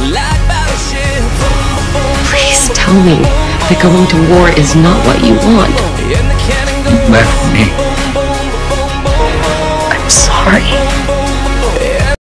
Please tell me that going to war is not what you want. You left me. I'm sorry.